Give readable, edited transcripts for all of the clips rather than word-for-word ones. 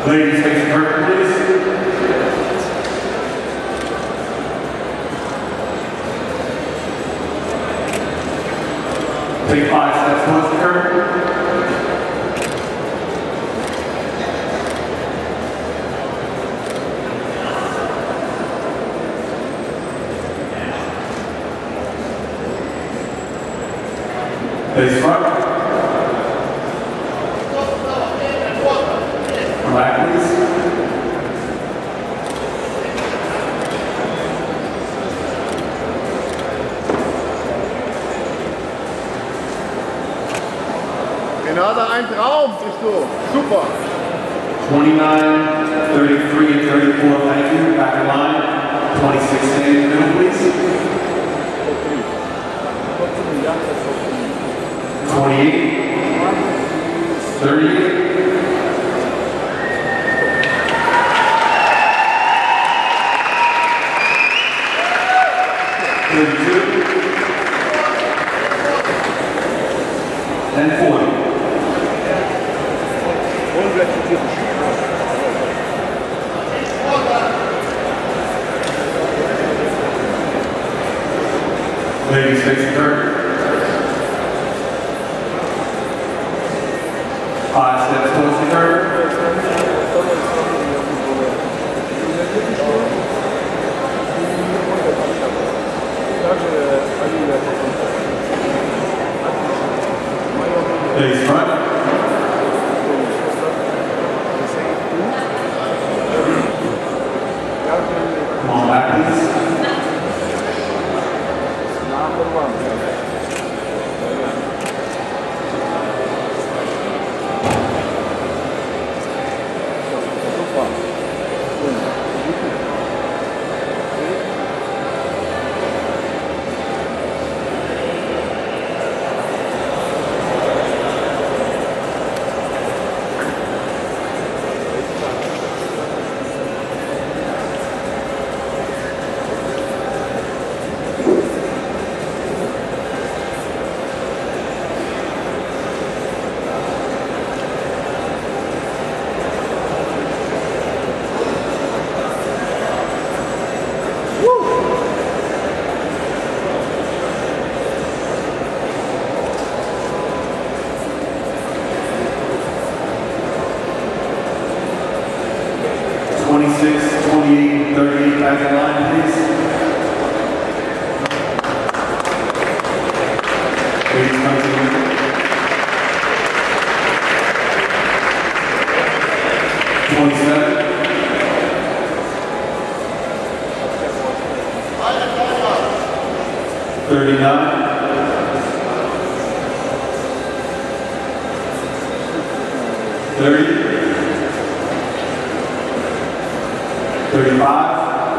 Ladies, face the curtain, please. Take 5 steps towards the curtain. Face front. Back, please. Renata, ein Traum, siehst du. Super. 29, 33, and 34, thank you. Back in line. 26, stay in the middle, please. 28, 38. 32 and 40. Ladies, face the curtain. 5 steps towards the curtain. Face front. Come on back, please. Back in line, please. Ladies, come to me. 27. 39. 30. 35.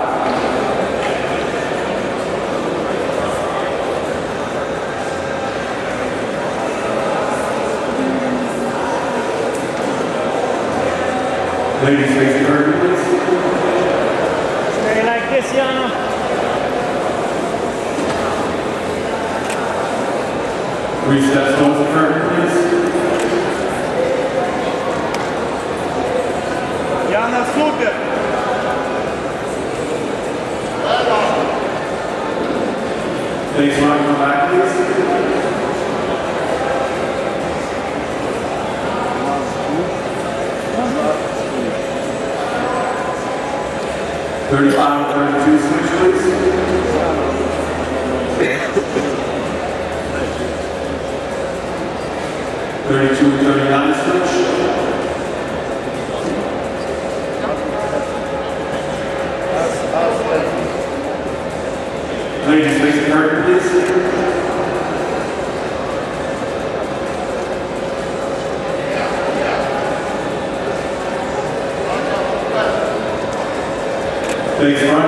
'Ladies, face the curtain, please. Stay like this, Yana. Three steps towards the curtain, please. Yana, super. Face front, come back, please. $35 and $32, switch, please. $32 and $39, switch. Ladies, face the curtain, please. Face front.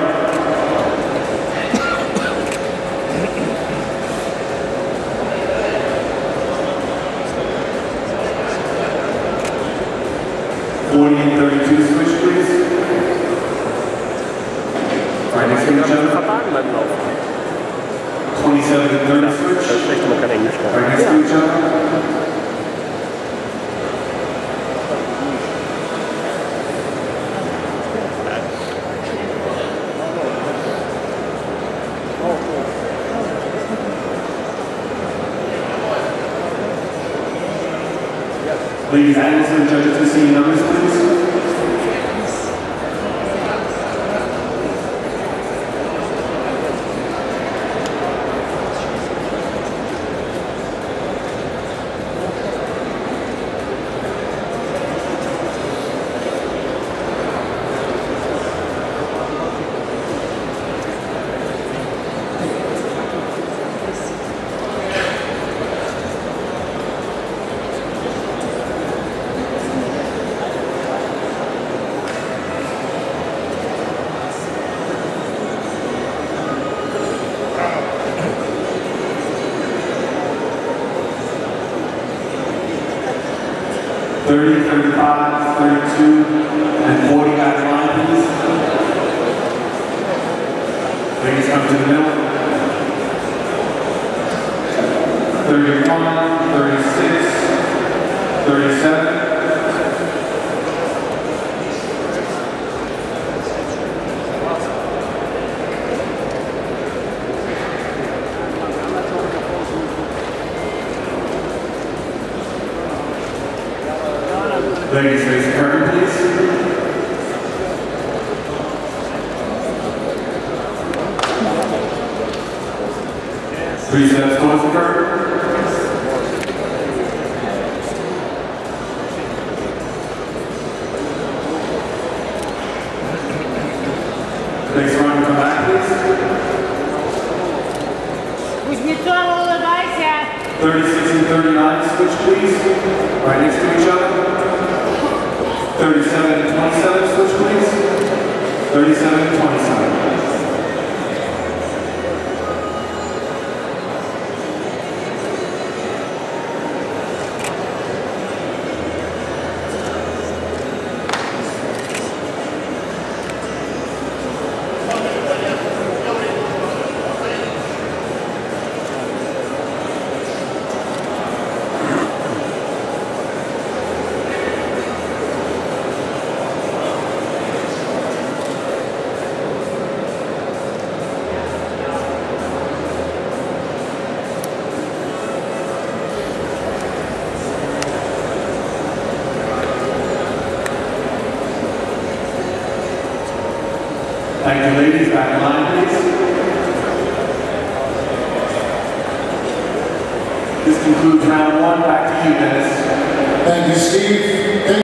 $40 and $32, switch, please. Right next to each other. 27 and 30, switch. Right next to each other. Ladies, analysts and judges, to see numbers, please. $30, $35, $32, and $40 back in line, please. Ladies, come to the middle. 31, 36, 37. Ladies, face the curtain, please. Three steps towards the curtain. Next round, come back, please. Push me to all the guys, yeah. 36 and 39, switch, please. Right next to each other. 37 and 27, switch please. 37 and 27. Thank you, ladies. Back in line, please. This concludes round one. Back to you, Dennis. Thank you, Steve.